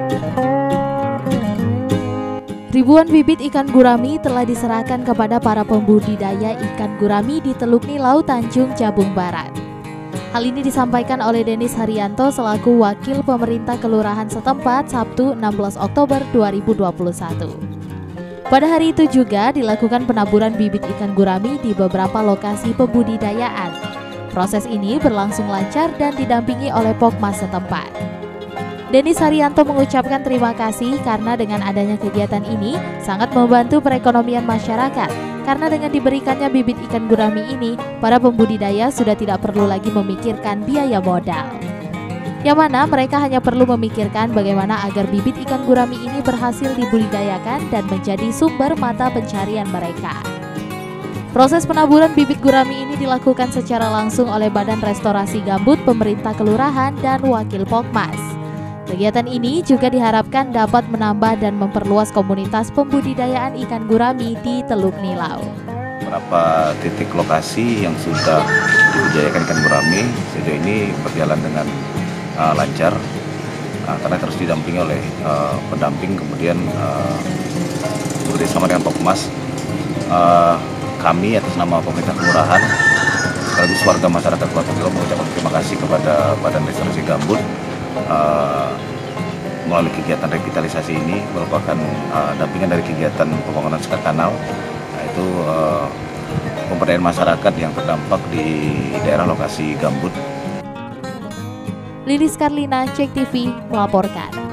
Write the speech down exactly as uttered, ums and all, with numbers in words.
Ribuan bibit ikan gurami telah diserahkan kepada para pembudidaya ikan gurami di Teluk Nilau, Tanjung Jabung Barat. Hal ini disampaikan oleh Denis Haryanto selaku Wakil Pemerintah Kelurahan setempat Sabtu enam belas Oktober dua ribu dua puluh satu. Pada hari itu juga dilakukan penaburan bibit ikan gurami di beberapa lokasi pembudidayaan. Proses ini berlangsung lancar dan didampingi oleh Pokmas setempat. Denis Haryanto mengucapkan terima kasih karena dengan adanya kegiatan ini sangat membantu perekonomian masyarakat. Karena dengan diberikannya bibit ikan gurami ini, para pembudidaya sudah tidak perlu lagi memikirkan biaya modal. Yang mana mereka hanya perlu memikirkan bagaimana agar bibit ikan gurami ini berhasil dibudidayakan dan menjadi sumber mata pencarian mereka. Proses penaburan bibit gurami ini dilakukan secara langsung oleh Badan Restorasi Gambut Pemerintah Kelurahan dan Wakil Pokmas. Kegiatan ini juga diharapkan dapat menambah dan memperluas komunitas pembudidayaan ikan gurami di Teluk Nilau. Beberapa titik lokasi yang sudah dibudidayakan ikan gurami sejauh ini berjalan dengan uh, lancar uh, karena terus didampingi oleh uh, pendamping, kemudian uh, bekerjasama dengan Pokmas. Uh, kami atas nama pemerintah kelurahan sekaligus warga masyarakat Kota Nilau mengucapkan terima kasih kepada Badan Restorasi Gambut. Uh, melalui kegiatan revitalisasi ini merupakan uh, dampingan dari kegiatan pembangunan sekat kanal, yaitu uh, pemberdayaan masyarakat yang terdampak di daerah lokasi gambut. Lilis Karlina, Cek T V melaporkan.